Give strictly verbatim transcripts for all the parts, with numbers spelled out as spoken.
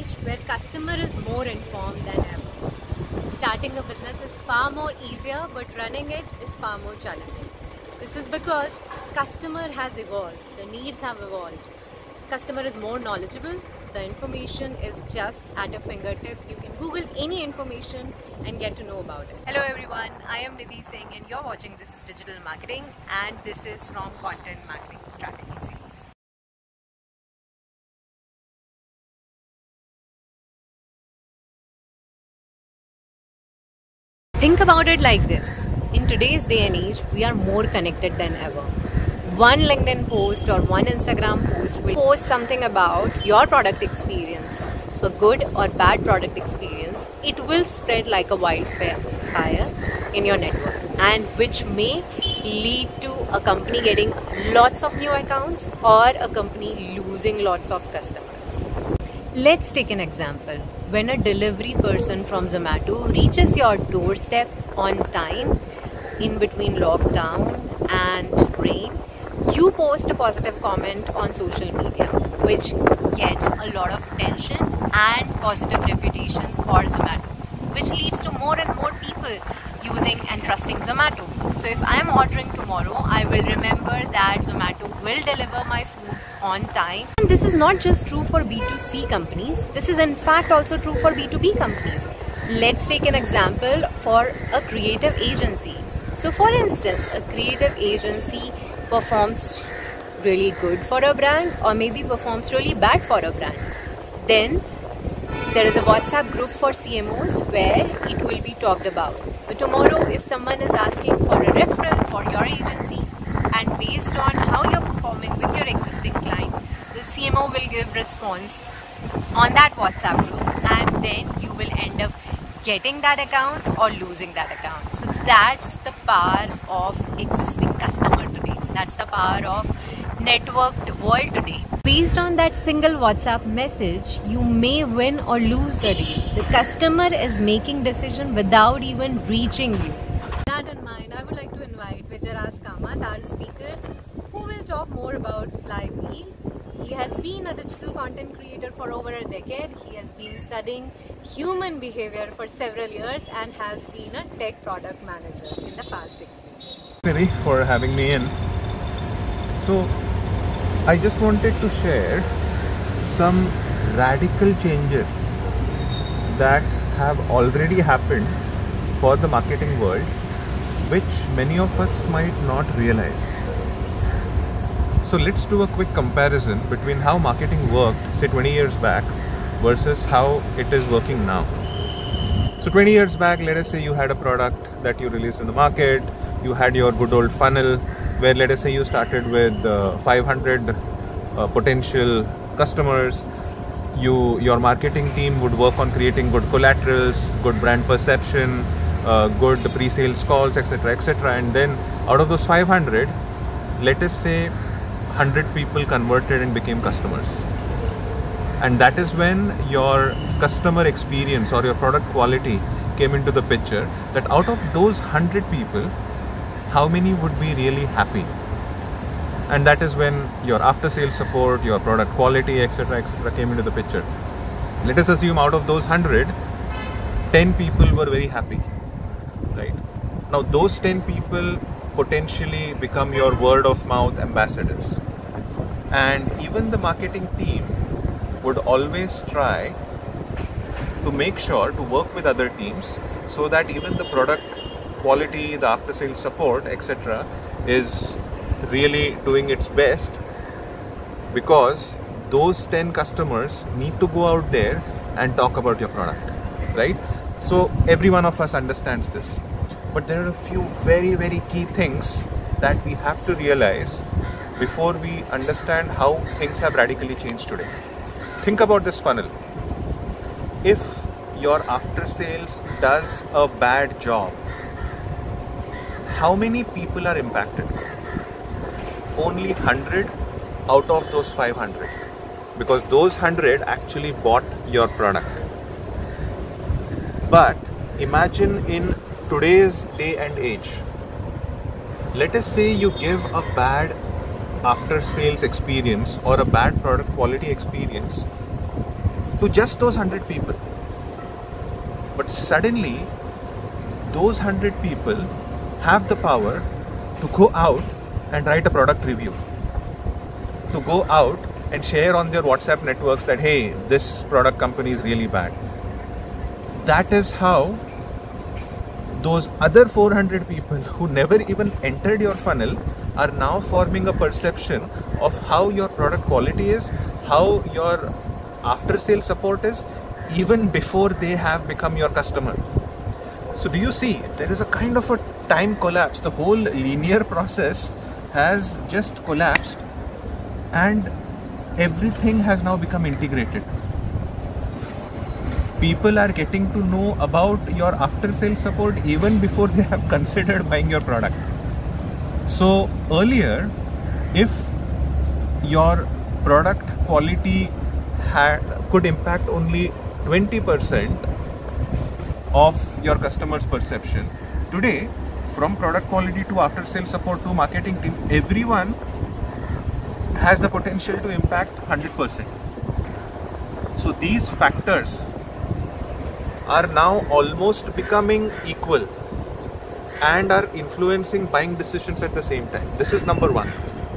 age where customer is more informed than ever. Starting a business is far more easier, but running it is far more challenging. This is because customer has evolved, the needs have evolved. Customer is more knowledgeable, the information is just at your fingertip. You can Google any information and get to know about it. Hello everyone, I am Nidhi Singh and you're watching This is Digital Marketing, and this is from Content Marketing Strategy Series. Think about it like this. In today's day and age, we are more connected than ever. One LinkedIn post or one Instagram post will post something about your product experience, a good or bad product experience. It will spread like a wildfire in your network, and which may lead to a company getting lots of new accounts or a company losing lots of customers. Let's take an example. When a delivery person from Zomato reaches your doorstep on time in between lockdown and rain, you post a positive comment on social media, which gets a lot of attention and positive reputation for Zomato, which leads to more and more people using and trusting Zomato. So if I am ordering tomorrow, I will remember that Zomato will deliver my food on time. And this is not just true for B two C companies, this is in fact also true for B two B companies. Let's take an example for a creative agency. So for instance, a creative agency performs really good for a brand or maybe performs really bad for a brand. Then there is a WhatsApp group for C M Os where it will be talked about. So tomorrow if someone is asking for a referral for your agency, and based on how you're performing with your existing client, the C M O will give response on that WhatsApp group, and then you will end up getting that account or losing that account. So that's the power of existing customer today. That's the power of networked world today. Based on that single WhatsApp message, you may win or lose the deal. The customer is making decision without even reaching you. With that in mind, I would like to invite Vijayaraj Kamath, our speaker, who will talk more about Flywheel. He has been a digital content creator for over a decade. He has been studying human behavior for several years and has been a tech product manager in the past experience. Nidhi, for having me in. So, I just wanted to share some radical changes that have already happened for the marketing world, which many of us might not realize. So let's do a quick comparison between how marketing worked, say twenty years back, versus how it is working now. So twenty years back, let us say you had a product that you released in the market, you had your good old funnel, where let us say you started with uh, five hundred uh, potential customers. You, your marketing team would work on creating good collaterals, good brand perception, uh, good pre-sales calls, et cetera, et cetera. And then out of those five hundred, let us say one hundred people converted and became customers. And that is when your customer experience or your product quality came into the picture, that out of those one hundred people, how many would be really happy? And that is when your after sales support, your product quality, et cetera, et cetera came into the picture. Let us assume out of those one hundred, ten people were very happy, right? Now those ten people potentially become your word of mouth ambassadors. And even the marketing team would always try to make sure to work with other teams so that even the product quality, the after sales support, et cetera is really doing its best, because those ten customers need to go out there and talk about your product, right? So every one of us understands this. But there are a few very, very key things that we have to realize before we understand how things have radically changed today. Think about this funnel. If your after sales does a bad job, how many people are impacted? Only one hundred out of those five hundred, because those one hundred actually bought your product. But imagine in today's day and age, let us say you give a bad after sales experience or a bad product quality experience to just those one hundred people. But suddenly, those one hundred people have the power to go out and write a product review, to go out and share on their WhatsApp networks that, hey, this product company is really bad. That is how those other four hundred people who never even entered your funnel are now forming a perception of how your product quality is, how your after sales support is, even before they have become your customer. So do you see, there is a kind of a time collapse. The whole linear process has just collapsed and everything has now become integrated. People are getting to know about your after sales support even before they have considered buying your product. So earlier, if your product quality had, could impact only twenty percent of your customers' perception, today from product quality to after sales support to marketing team, everyone has the potential to impact one hundred percent. So these factors are now almost becoming equal and are influencing buying decisions at the same time. This is number one.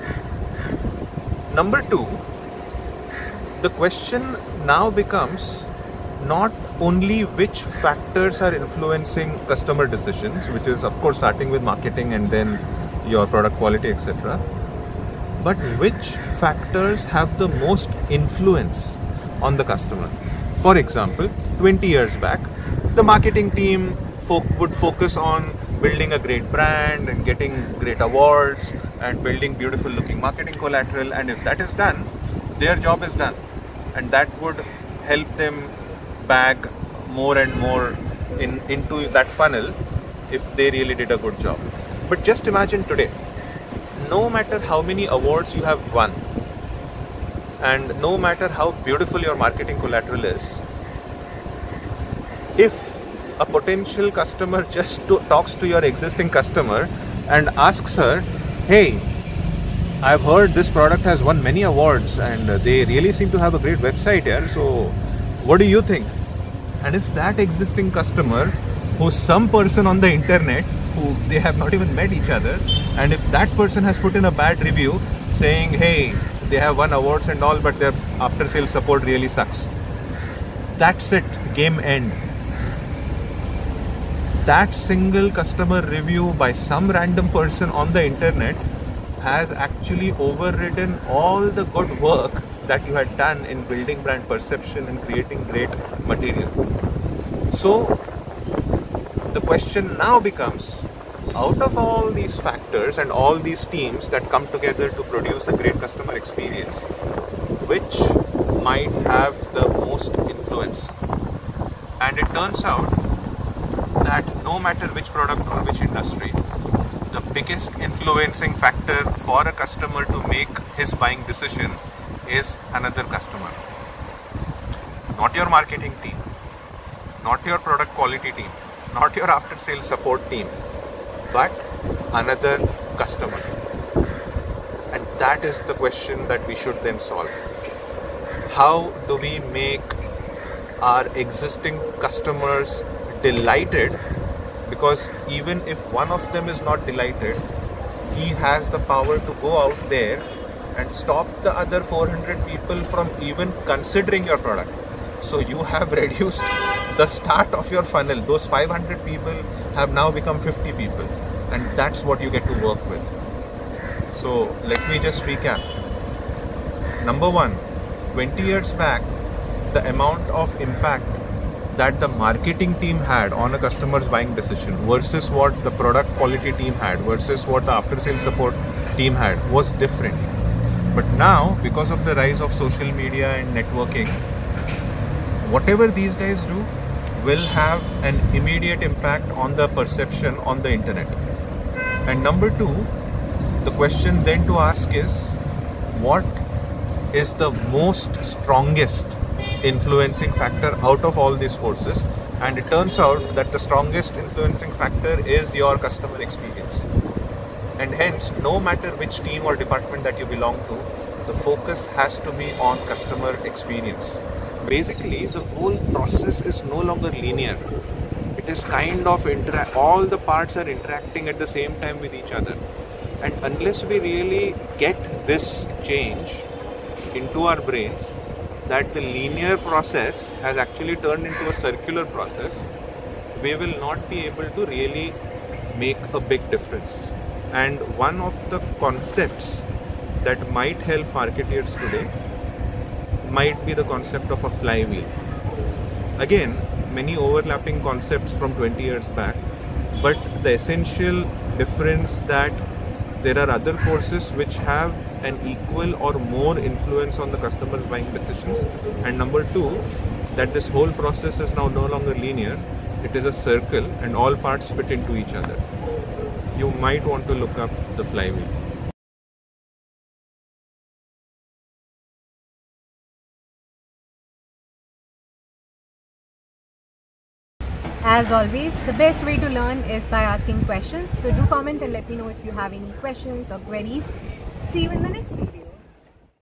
Number two, the question now becomes not only which factors are influencing customer decisions, which is of course starting with marketing and then your product quality, et cetera, but which factors have the most influence on the customer. For example, twenty years back, the marketing team fo- would focus on building a great brand and getting great awards and building beautiful looking marketing collateral, and if that is done, their job is done, and that would help them bag more and more in, into that funnel if they really did a good job. But just imagine today, no matter how many awards you have won and no matter how beautiful your marketing collateral is, if a potential customer just to, talks to your existing customer and asks her, hey, I've heard this product has won many awards and they really seem to have a great website here, so what do you think? And if that existing customer, who's some person on the internet who they have not even met each other, and if that person has put in a bad review saying, hey, they have won awards and all, but their after sales support really sucks, that's it, game end. That single customer review by some random person on the internet has actually overridden all the good work that you had done in building brand perception and creating great material. So the question now becomes, out of all these factors and all these teams that come together to produce a great customer experience, which might have the most influence? And it turns out that no matter which product or which industry, the biggest influencing factor for a customer to make his buying decision is another customer. Not your marketing team, not your product quality team, not your after sales support team, but another customer. And that is the question that we should then solve. How do we make our existing customers delighted? Because even if one of them is not delighted, he has the power to go out there and stop the other four hundred people from even considering your product. So you have reduced the start of your funnel. Those five hundred people have now become fifty people, and that's what you get to work with. So let me just recap. Number one, twenty years back, the amount of impact that the marketing team had on a customer's buying decision versus what the product quality team had versus what the after sales support team had was different. But now, because of the rise of social media and networking, whatever these guys do will have an immediate impact on the perception on the internet. And number two, the question then to ask is, what is the most strongest influencing factor out of all these forces? And it turns out that the strongest influencing factor is your customer experience. And hence, no matter which team or department that you belong to, the focus has to be on customer experience, basically the whole process is no longer linear. It is kind of intera- all the parts are interacting at the same time with each other, and unless we really get this change into our brains, that the linear process has actually turned into a circular process, we will not be able to really make a big difference. And one of the concepts that might help marketeers today might be the concept of a flywheel. Again, many overlapping concepts from twenty years back, but the essential difference that there are other forces which have an equal or more influence on the customer's buying decisions, and number two, that this whole process is now no longer linear, it is a circle and all parts fit into each other. You might want to look up the flywheel. As always, the best way to learn is by asking questions. So do comment and let me know if you have any questions or queries. See you in the next video.